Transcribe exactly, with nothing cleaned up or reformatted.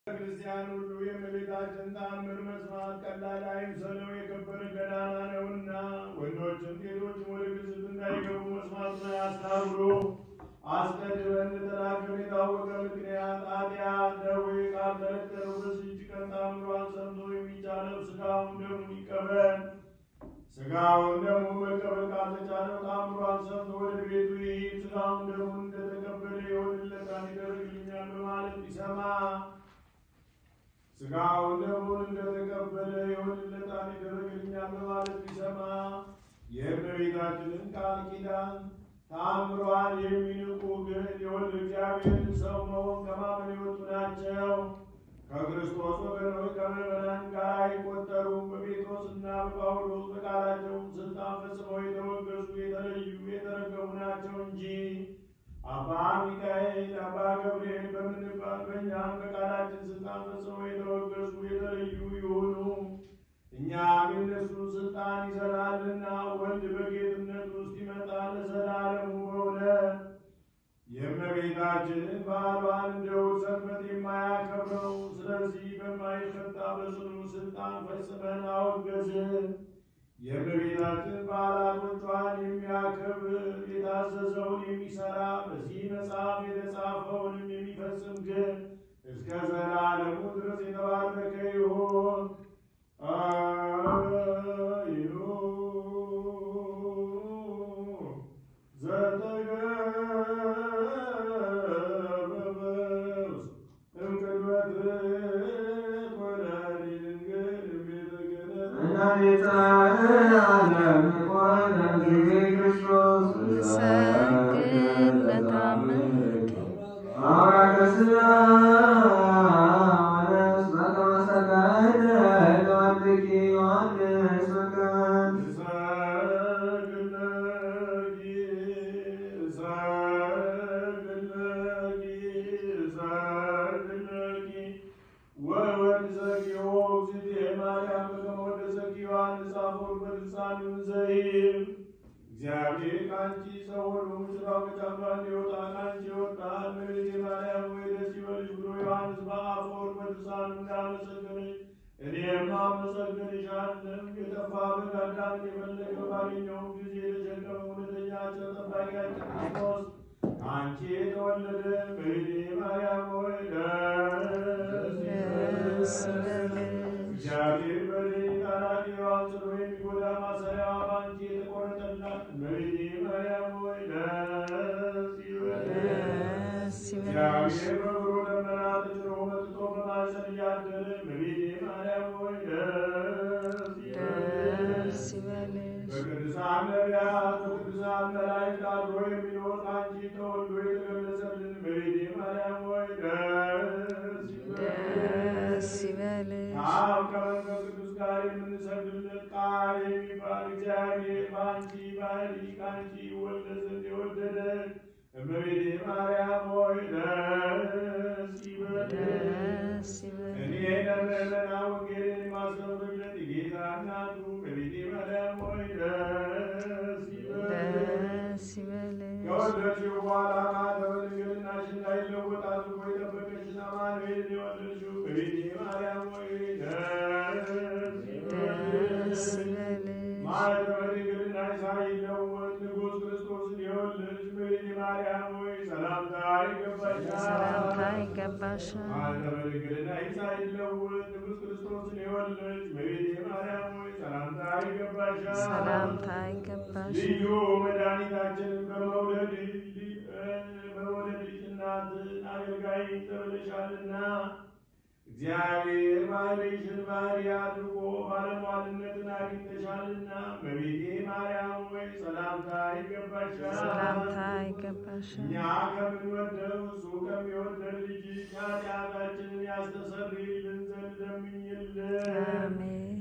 ክርስቲያን ሁሉ የእመቤታችን ተአምር መስማት ቀላል አይምሰለው፣ የከበረ ገናና ነውና። ወንዶችም ሴቶችም ወደ ግዝት እንዳይገቡ መስማቱን ያስታውሩ። አስቀድመን እንደተናገርን የታወቀ ምክንያት ኃጢአት ደዌ ካልተለቀለው በዚህች ቀን ተአምሯን ሰምቶ የሚቻለው ሥጋውን ደሙን ይቀበል። ሥጋውን ደሙን መቀበል ካልተቻለው ተአምሯን ሰምቶ ወደ ቤቱ ይሂድ። ሥጋውን ደሙን እንደተቀበለ ይሆንለታል፣ ይደረግልኛል በማለት ቢሰማ ሥጋውን ደሙን እንደተቀበለ ይሆንለታል፣ ይደረግልኛል በማለት ቢሰማ የእመቤታችንን ቃል ኪዳን ተአምሯን የሚንቁ ግን የወልደ እግዚአብሔርን ሰው መሆን ከማመን የወጡ ናቸው። ከክርስቶስ ወገኖች ከምዕመናን ጋር አይቆጠሩም። በጴጥሮስና በጳውሎስ በቃላቸው ስልጣን ፈጽመው የተወገዙ የተለዩ የተረገሙ ናቸው እንጂ አባ ሚካኤል አባ ገብርኤል በምንባል በእኛም በቃላችን ስልጣን ፈጽመው የተወገዙ የተለዩ ይሁኑ። እኛም የእነሱን ስልጣን ይዘናልና ወልድ በጌትነት ውስጥ ይመጣል ለዘላለሙ በእውነት። የእመቤታችንን በዓሏን እንደው ሰንበት የማያከብረው ስለዚህ በማይፈታ በጽኑ ስልጣን ፈጽመን አወገዝን። የእመቤታችን በዓላቶቿን የሚያከብር የታዘዘውን የሚሠራ በዚህ መጽሐፍ የተጻፈውንም የሚፈጽም ግን እስከ ዘላለሙ ድረስ የተባረከ ይሁን። አይኑ ዘተገበበስ እምቅድመት ወላዲ ድንግል ቤተ ክህነት እናቤተ ዓለም ኮነ ጊዜ ክርስቶስ ሰግድ ለታምርኪ አውራከ ሥጋ ወነፍስ በከመ ሰገደ ለወልድኪ ዮሐንስ በከመ እሰግድለኪ እሰግድለኪ እሰግድለኪ ወወልድ ዘኪዮ እግዝእትየ ማርያም በከመ ወደሰኪ ዮሐንስ አፈወርቅ በልሳኑ ዘይብ እግዚአብሔር ከአንቺ ሰው ሆኖ ምሥራው ከጫካ እንዲወጣ ከአንቺ ወጣ። እመቤቴ ማርያም ሆይ ደስ ይበልሽ ብሎ ዮሐንስ በአፈወርቅ በልሳኑ እንዳመሰገነሽ እኔም አመሰግንሻለሁ። የጠፋ በግ አዳምን የፈለገ ባገኘው ጊዜ የተሸከመው እውነተኛ ቸር ጠባቂያችን ክርስቶስ ከአንቺ የተወለደ እመቤቴ ማርያም ሆይ ደስ ይበልሽ። እግዚአብሔር በሌሊት አራቂዋን ጽኖ የሚጎዳ ማሰሪያዋ በአንቺ የተቆረጠላት እመቤቴ ማርያም ሆይ ደስ ይበልሽ። እግዚአብሔር በብሩህ ደመና ተጭኖ መጥቶ በማኅፀን እያደረ እመቤቴ ማርያም ሆይ ደስ ይበልሽ። በቅዱሳን ነቢያት በቅዱሳን መላእክት አድሮ የሚኖር ከአንቺ ተወልዶ የተገለጸልን እመቤቴ ማርያም ሆይ ደስ ይበልሽ። ከአብ ከመንፈስ ቅዱስ ጋር የምንሰግድለት ቃል የሚባል እግዚአብሔር በአንቺ ባሕርይ ከአንቺ ይወለድ ዘንድ የወደደን እመቤቴ ማርያም ሆይ ደስ ይበልሽ። እኔ ለምዕመናን ወንጌልን የማስተምርለት የጌታ እናቱ እመቤቴ ማርያም ሆይ ደስ ይበልሽ። ከወለድሽው በኋላ ማኅተመ ድንግልናሽ እንዳይለወጥ አድርጎ የጠበቀሽን አማኑኤልን የወለድሽው እመቤቴ ማርያም ሆይ ደስ ይበልሽ። ማኅተመ ድንግልናሽ ሳይለወጥ ንጉሥ ክርስቶስን የወለድሽ እመቤቴ ማርያም ሆይ ሰላምታ ይገባሻል። ማኅተመ ድንግልናሽ ሳይለወጥ ንጉሥ ክርስቶስን የወለድሽ እመቤቴ ማርያም ሆይ ሰላምታ ይገባሻል። ልዩ መድኃኒታችንን በመውለድሽ በመውለድሽ እናትን አገልጋይ ተብለሻልና እግዚአብሔር ባሕርይሽን ባሕርይ አድርጎ ባለሟልነትን አግኝተሻልና እመቤቴ ማርያም ሆይ ሰላምታ ይገባሻል። እኛ ከምንወደው እሱ ከሚወደን ልጅሽ ኃጢአታችንን ያስተሰርይልን ዘንድ ለምኝልን።